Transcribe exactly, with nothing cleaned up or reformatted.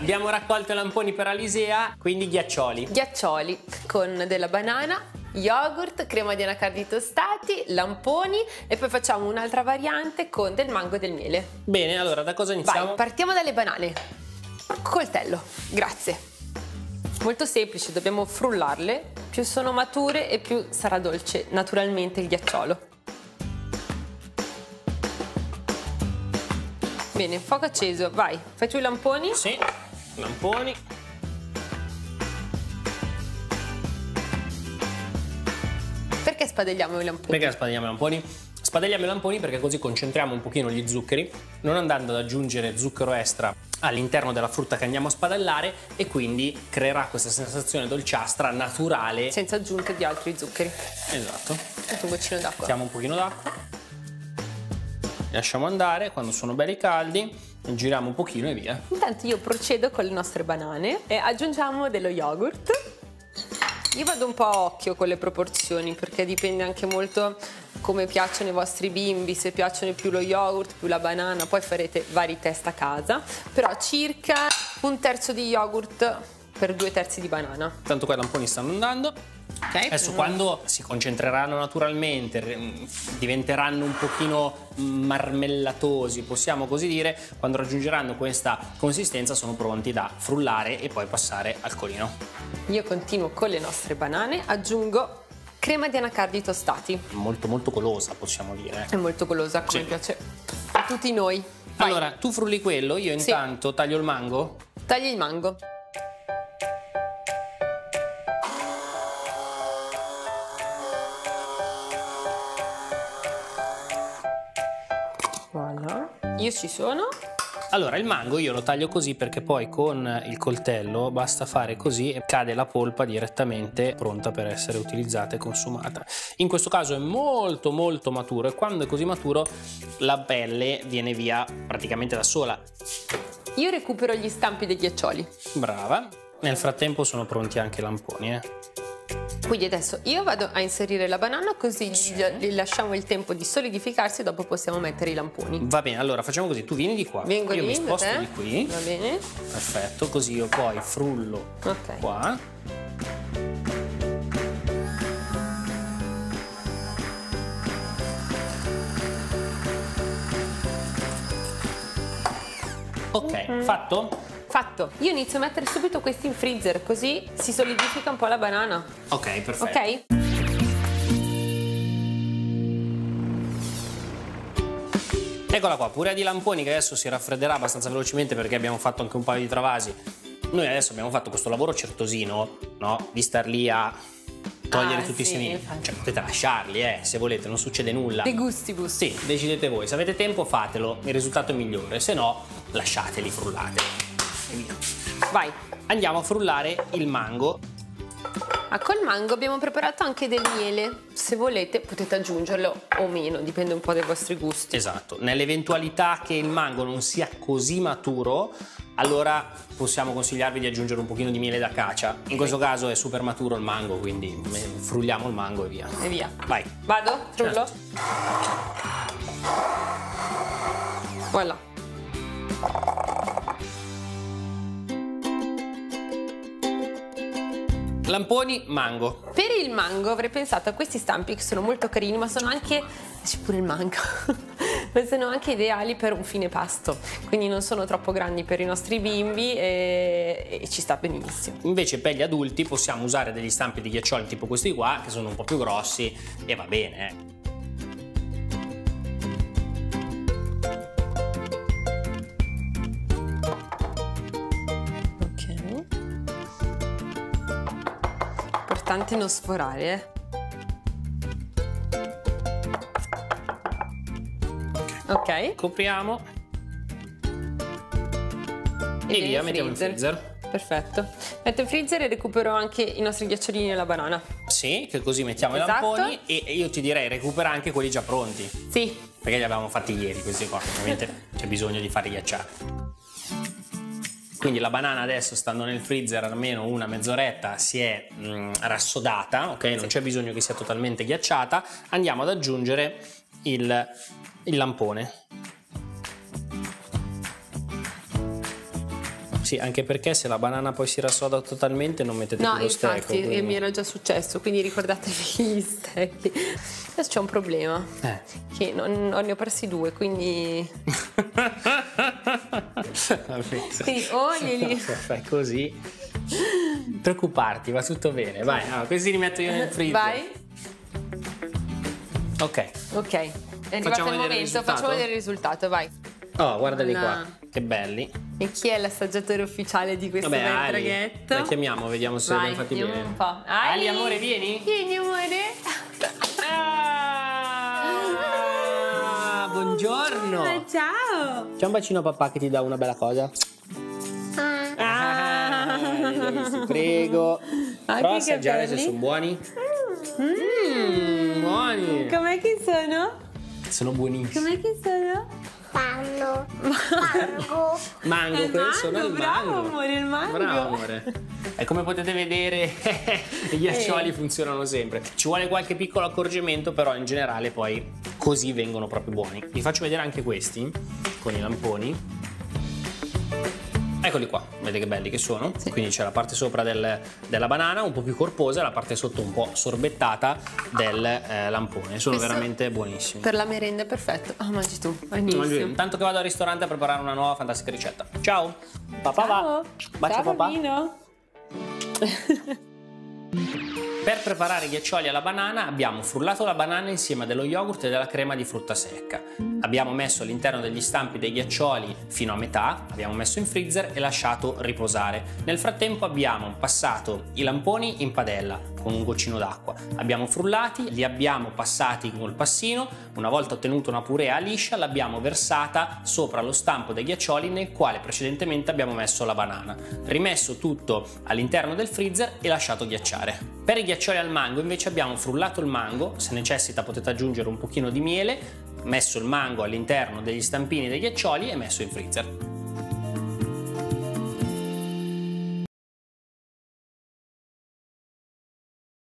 Abbiamo raccolto i lamponi per Alisea, quindi ghiaccioli. Ghiaccioli con della banana, yogurt, crema di anacardi tostati, lamponi e poi facciamo un'altra variante con del mango e del miele. Bene, allora da cosa iniziamo? Vai, partiamo dalle banane. Coltello, grazie. Molto semplice, dobbiamo frullarle. Più sono mature e più sarà dolce naturalmente il ghiacciolo. Bene, fuoco acceso, vai, fai tu i lamponi? Sì, lamponi. Perché spadelliamo i lamponi? Perché spadelliamo i lamponi? Spadelliamo i lamponi perché così concentriamo un pochino gli zuccheri, non andando ad aggiungere zucchero extra all'interno della frutta che andiamo a spadellare, e quindi creerà questa sensazione dolciastra naturale. Senza aggiunte di altri zuccheri. Esatto. Metto un goccino d'acqua. Mettiamo un pochino d'acqua. Lasciamo andare, quando sono belli caldi giriamo un pochino e via. Intanto io procedo con le nostre banane e aggiungiamo dello yogurt. Io vado un po' a occhio con le proporzioni perché dipende anche molto come piacciono i vostri bimbi, se piacciono più lo yogurt, più la banana, poi farete vari test a casa, però circa un terzo di yogurt per due terzi di banana. Tanto qua i lamponi stanno andando. Okay, adesso quando si concentreranno naturalmente, diventeranno un pochino marmellatosi, possiamo così dire, quando raggiungeranno questa consistenza sono pronti da frullare e poi passare al colino. Io continuo con le nostre banane, aggiungo crema di anacardi tostati. Molto molto golosa, possiamo dire. È molto golosa, come sì. piace a tutti noi. Vai. Allora, tu frulli quello, io intanto sì. taglio il mango. Tagli il mango. Voilà. Io ci sono. Allora, il mango io lo taglio così perché poi con il coltello basta fare così e cade la polpa direttamente pronta per essere utilizzata e consumata. In questo caso è molto molto maturo e quando è così maturo la pelle viene via praticamente da sola. Io recupero gli stampi dei ghiaccioli. Brava. Nel frattempo sono pronti anche i lamponi, eh. Quindi adesso io vado a inserire la banana così sì. gli lasciamo il tempo di solidificarsi e dopo possiamo mettere i lamponi. Va bene, allora facciamo così, tu vieni di qua, vengo io lì, mi sposto te. di qui. Va bene. Perfetto, così io poi frullo okay. qua. Ok, mm-hmm. fatto? Fatto. Io inizio a mettere subito questi in freezer, così si solidifica un po' la banana. Ok, perfetto. Ok? Eccola qua, purè di lamponi che adesso si raffredderà abbastanza velocemente perché abbiamo fatto anche un paio di travasi. Noi adesso abbiamo fatto questo lavoro certosino, no? Di star lì a togliere ah, tutti sì, i semini. infatti. Cioè potete lasciarli, eh, se volete, non succede nulla. De gustibus. Sì, decidete voi. Se avete tempo fatelo, il risultato è migliore. Se no, lasciateli, frullateli. E via. Vai. Andiamo a frullare il mango. Ah, col mango abbiamo preparato anche del miele. Se volete potete aggiungerlo o meno, dipende un po' dai vostri gusti. Esatto. Nell'eventualità che il mango non sia così maturo, allora possiamo consigliarvi di aggiungere un pochino di miele d'accacia. In questo caso è super maturo il mango, quindi frulliamo il mango e via. E via. Vai. Vado? Frullo? Certo. Voilà. Lamponi, mango. Per il mango avrei pensato a questi stampi che sono molto carini, ma sono anche, c'è pure il mango, ma sono anche ideali per un fine pasto, quindi non sono troppo grandi per i nostri bimbi e, e ci sta benissimo. Invece per gli adulti possiamo usare degli stampi di ghiaccioli tipo questi qua, che sono un po' più grossi e va bene, eh. Importante non sforare, eh. Ok. Copriamo. E, e via, mettiamo in freezer. Perfetto. Metto in freezer e recupero anche i nostri ghiacciolini e la banana. Sì, che così mettiamo esatto. i lamponi e io ti direi recupera anche quelli già pronti. Sì. Perché li avevamo fatti ieri questi qua, ovviamente c'è bisogno di fare ghiacciati. Quindi la banana adesso, stando nel freezer almeno una mezz'oretta, si è mh, rassodata, ok? Non c'è bisogno che sia totalmente ghiacciata. Andiamo ad aggiungere il, il lampone. Sì, anche perché se la banana poi si rassoda totalmente non mettete no, più lo stecco. infatti, quindi... mi era già successo, quindi ricordatevi gli stecchi. Adesso c'è un problema, eh. che non, ne ho persi due, quindi... quindi o glieli... Fai così, preoccuparti, va tutto bene. Vai, no, questi li metto io nel freezer. Vai. Ok. Ok, è arrivato il momento, facciamo vedere il risultato, vai. Oh, guardali Una... qua, che belli. E chi è l'assaggiatore ufficiale di questo Vabbè, bel Ali, traghetto? la chiamiamo, vediamo se vai, abbiamo fatti bene. un po'. Ali, amore, vieni. Vieni, amore. Ah, buongiorno. Ah, ciao. C'è un bacino a papà che ti dà una bella cosa? Ah, ti prego. Ah, Prova a che assaggiare capelli. se sono buoni. Mm. Buoni. Com'è che sono? Sono buonissimi. Com'è che sono? Mango. Mango. Mango, Il quelli sono il bravo, mango. amore, il mango. Bravo, amore. E come potete vedere, i ghiaccioli Eh. funzionano sempre. Ci vuole qualche piccolo accorgimento, però in generale poi così vengono proprio buoni. Vi faccio vedere anche questi con i lamponi. Eccoli qua, vedete che belli che sono. Sì. Quindi c'è la parte sopra del, della banana un po' più corposa e la parte sotto un po' sorbettata del eh, lampone. Sono Questo veramente buonissimi. Per la merenda è perfetto. Ah, mangi tu, benissimo. Intanto che vado al ristorante a preparare una nuova fantastica ricetta. Ciao! Papà Ciao. va! Bacia Ciao, papà! bambino. Per preparare i ghiaccioli alla banana abbiamo frullato la banana insieme a dello yogurt e della crema di frutta secca. Abbiamo messo all'interno degli stampi dei ghiaccioli fino a metà, abbiamo messo in freezer e lasciato riposare. Nel frattempo abbiamo passato i lamponi in padella con un goccino d'acqua. Abbiamo frullati, li abbiamo passati col passino, una volta ottenuta una purea liscia l'abbiamo versata sopra lo stampo dei ghiaccioli nel quale precedentemente abbiamo messo la banana. Rimesso tutto all'interno del freezer e lasciato ghiacciare. Per i ghiaccioli al mango invece abbiamo frullato il mango, se necessita potete aggiungere un pochino di miele, messo il mango all'interno degli stampini dei ghiaccioli e messo in freezer.